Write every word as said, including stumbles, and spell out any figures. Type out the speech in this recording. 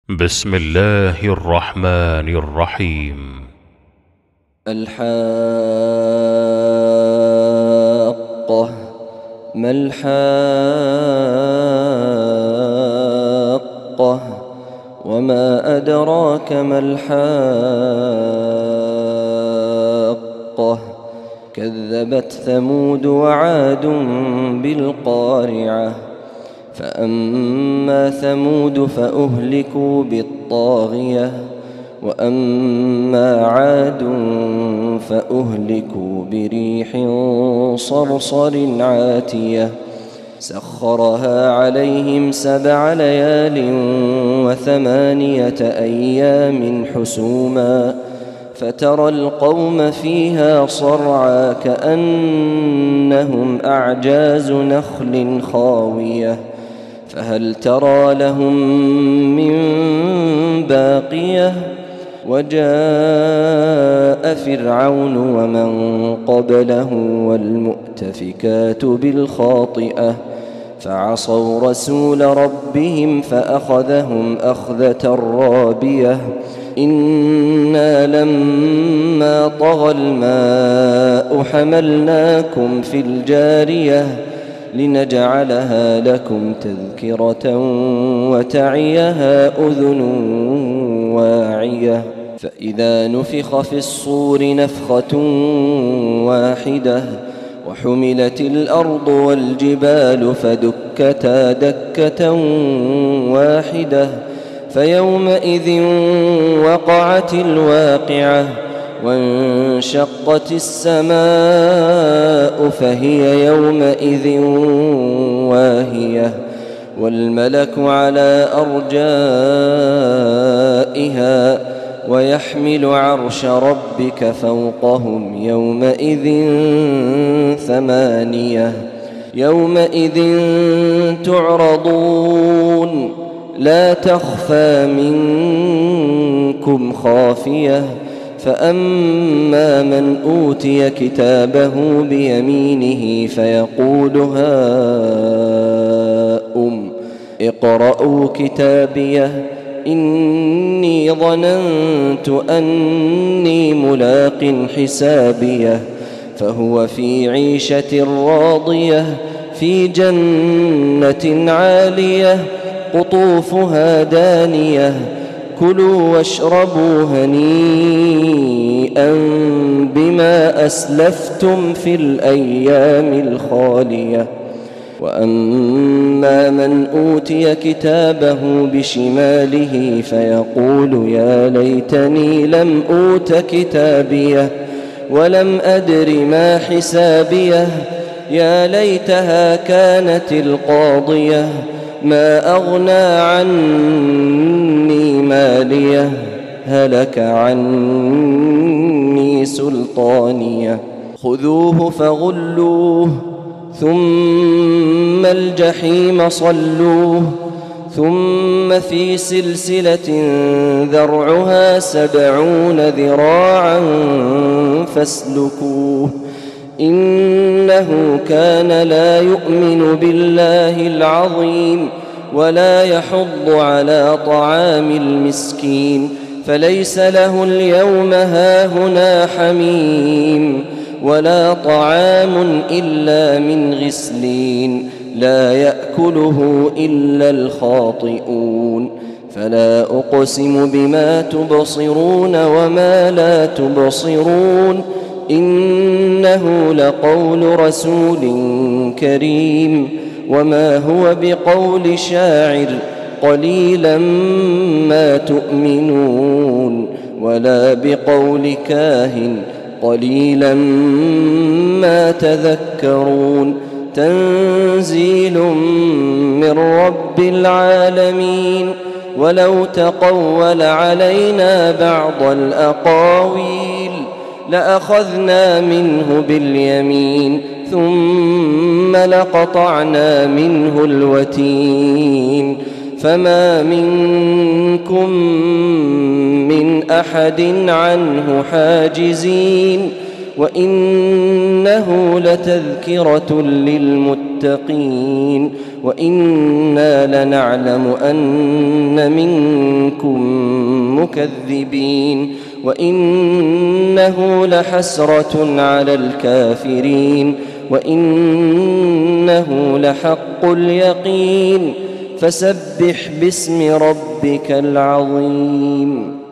بسم الله الرحمن الرحيم. الحاقة. ما الحاقة وما أدراك ما الحاقة. كذبت ثمود وعاد بالقارعة. فأما ثمود فأهلكوا بالطاغية وأما عاد فأهلكوا بريح صرصر عاتية سخرها عليهم سبع ليال وثمانية أيام حسوما فترى القوم فيها صرعى كأنهم أعجاز نخل خاوية فهل ترى لهم من باقية. وجاء فرعون ومن قبله والمؤتفكات بالخاطئة فعصوا رسول ربهم فأخذهم أخذة رابية. إنا لما طغى الماء حملناكم في الجارية لنجعلها لكم تذكرة وتعيها أذن واعية. فإذا نفخ في الصور نفخة واحدة وحملت الأرض والجبال فدكتا دكة واحدة فيومئذ وقعت الواقعة وانشقت السماء فهي يومئذ واهية والملك على أرجائها ويحمل عرش ربك فوقهم يومئذ ثمانية. يومئذ تعرضون لا تخفى منكم خافية. فأما من أوتي كتابه بيمينه فيقول هاؤم اقرءوا كتابيه إني ظننت أني ملاق حسابيه فهو في عيشة راضية في جنة عالية قطوفها دانية كلوا واشربوا هنيئا بما أسلفتم في الأيام الخالية. وأما من أوتي كتابه بشماله فيقول يا ليتني لم أوت كتابيه ولم أدر ما حسابيه يا ليتها كانت القاضية ما أغنى عني ماليه هلك عني سلطانيه. خذوه فغلوه ثم الجحيم صلوه ثم في سلسلة ذرعها سبعون ذراعا فاسلكوه إنه كان لا يؤمن بالله العظيم ولا يحض على طعام المسكين فليس له اليوم هاهنا حميم ولا طعام إلا من غسلين لا يأكله إلا الخاطئون. فلا أقسم بما تبصرون وما لا تبصرون إنه لقول رسول كريم وما هو بقول شاعر قليلا ما تؤمنون ولا بقول كاهن قليلا ما تذكرون. تنزيل من رب العالمين. ولو تقول علينا بعض الأقاويل لأخذنا منه باليمين ثم لقطعنا منه الوتين فما منكم من أحد عنه حاجزين وإنه لتذكرة للمتقين وإنا لنعلم أن منكم مكذبين وإنه لحسرة على الكافرين وإنه لحق اليقين فسبح باسم ربك العظيم.